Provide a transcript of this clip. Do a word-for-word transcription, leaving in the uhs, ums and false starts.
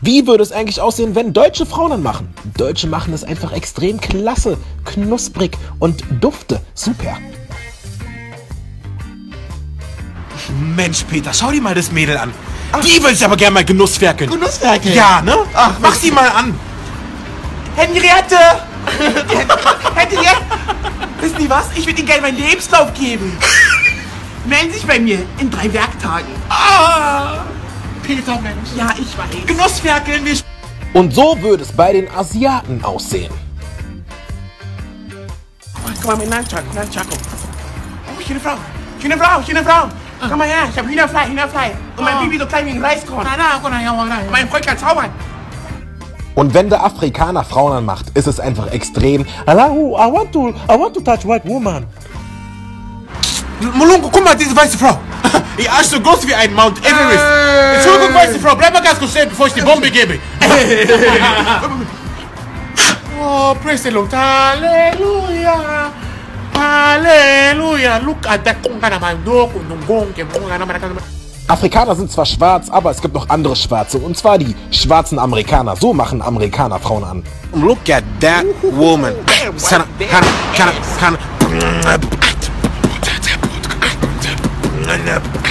Wie würde es eigentlich aussehen, wenn deutsche Frauen anmachen? Deutsche machen es einfach extrem klasse, knusprig und dufte super. Mensch, Peter, schau dir mal das Mädel an. Ach. Die will sich aber gerne mal genussferkeln. Genussferkeln? Ja, ne? Ach, mach sie mal an. Henriette! Henriette! Wissen Sie was? Ich würde Ihnen gerne meinen Lebenslauf geben. Melden Sie sich bei mir in drei Werktagen. Ah, Peter, Mensch. Ja, ich weiß. Genussferkeln, wir... Und so würde es bei den Asiaten aussehen. Komm mal mit Nunchuck, Nunchuck. Oh, schöne Frau. Schöne Frau, schöne Frau. Komm mal her, ich hab Hühnerfleisch, Hühnerfleisch. Und mein Baby so klein wie ein Reiskorn. Mein Freund kann zaubern. Und wenn der Afrikaner Frauen anmacht, ist es einfach extrem. Allahu, I want to, I want to touch white woman. Molungo, guck mal, diese weiße Frau. Ihr Arsch so groß wie ein Mount Everest. Äh. Entschuldigung, weiße Frau, bleib mal ganz kurz stehen, bevor ich die Bombe gebe. Oh, praise the Lord. Halleluja. Halleluja. Look at that. Afrikaner sind zwar schwarz, aber es gibt noch andere Schwarze. Und zwar die schwarzen Amerikaner. So machen Amerikaner Frauen an. Look at that woman. Can I, can I, can I, can I,